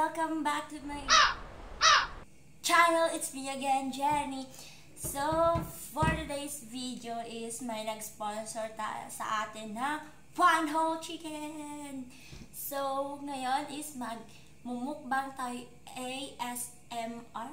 welcome back to my channel. It's me again, Jenny. So, for today's video is may nag-sponsor sa atin na One Whole Chicken. So, ngayon is mag-mumukbang tayo ASMR.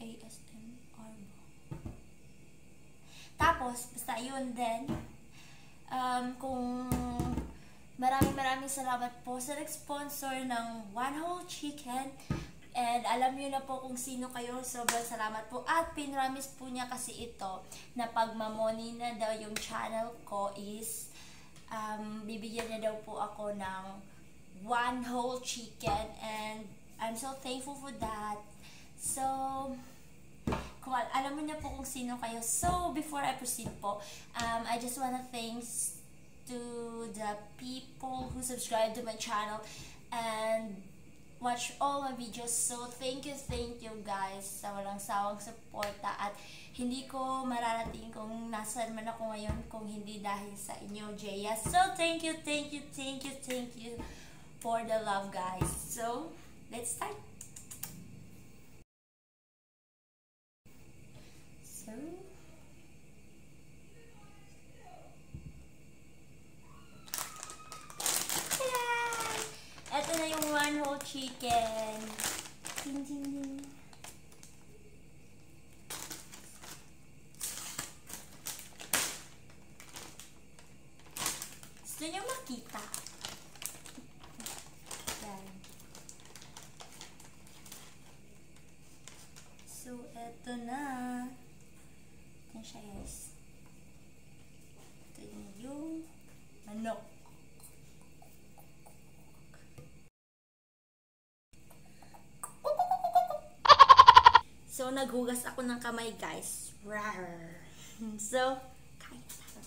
Tapos, basta yun din. Kung maraming salamat po sa nag-sponsor ng One Whole Chicken. And alam niyo na po kung sino kayo. Sobrang salamat po. At pinramis po niya kasi ito na pag mamoni na daw yung channel ko is bibigyan niya daw po ako ng One Whole Chicken. And I'm so thankful for that. So, kung alam mo niya po kung sino kayo. So, before I proceed po, I just wanna thanks to the people who subscribe to my channel and watch all my videos. So, thank you guys sa walang sawang suporta at hindi ko mararating kung nasaan man ako ngayon kung hindi dahil sa inyo, Jaya. So, thank you for the love, guys. So, let's start. So, ito na yung One Whole Chicken. Ding, ding, ding. Gusto nyo makita? Yan. So, ito na. Ito siya, guys. Ito yung manok. So, naghugas ako ng kamay, guys. Rawr. So, kain tayo.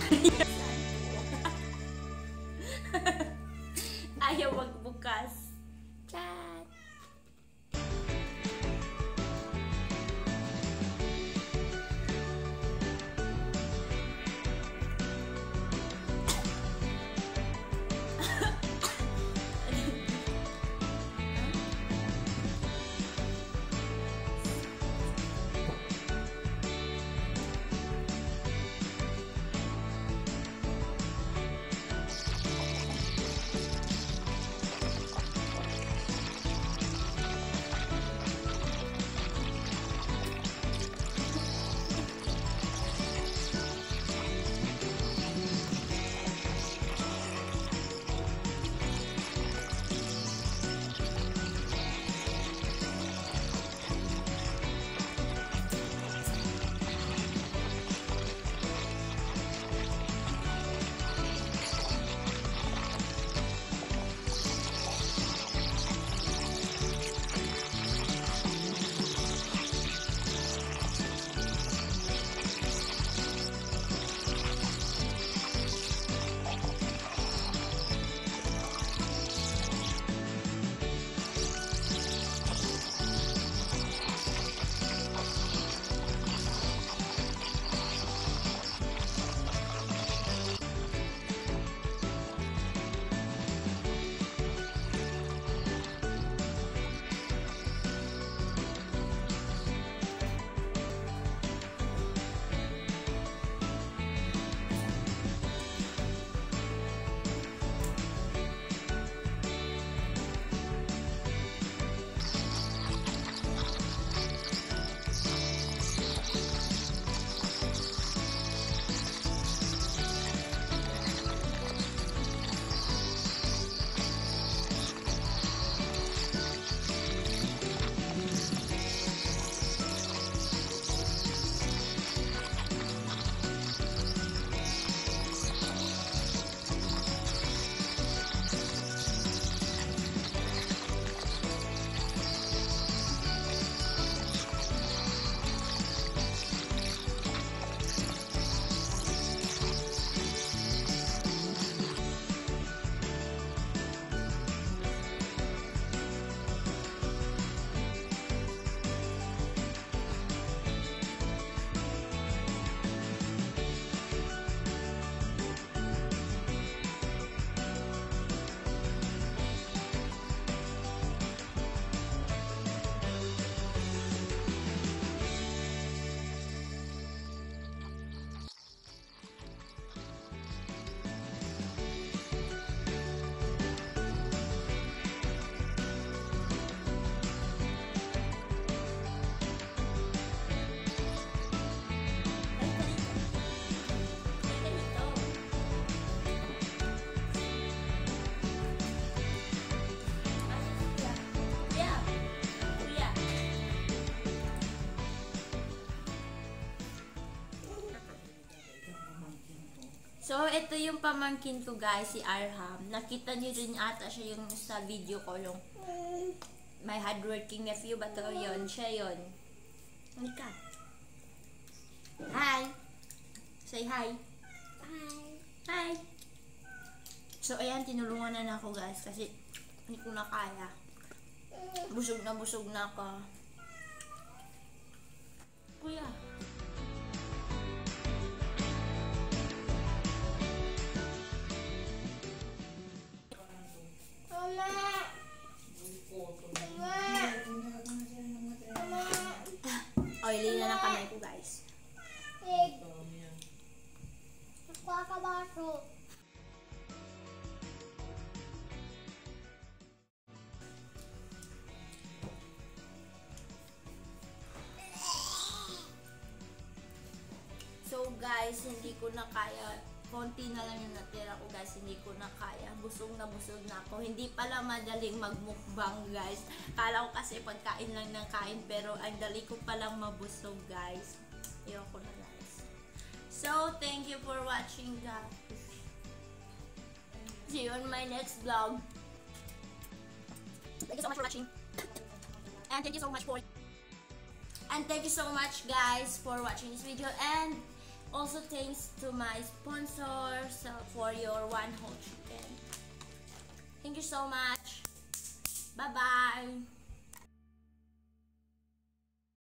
Ayaw magbukas. Chat! So, ito yung pamangkin ko guys, si Arham. Nakita niyo rin ata siya yung sa video ko, yung my hardworking nephew ba to? Yun, siya yun. Halika. Hi! Say hi. Hi. Hi. So, ayan, tinulungan na ako guys kasi hindi ko na kaya. Busog na ako. Kuya. Oily na ng kamay ko guys. Nakuha ka baso. So guys, hindi ko na kaya. Konti na lang yung natira ko guys, hindi ko na kaya. Busog na ako. Hindi pala madaling magmukbang guys. Kala ko kasi pagkain lang ng kain, pero ang dali ko palang mabusog guys. Ayoko na guys. So, thank you for watching guys. See you on my next vlog. Thank you so much for watching. And thank you so much guys for watching this video. And Also, thanks to my sponsors for your One Whole Chicken. Thank you so much. Bye-bye.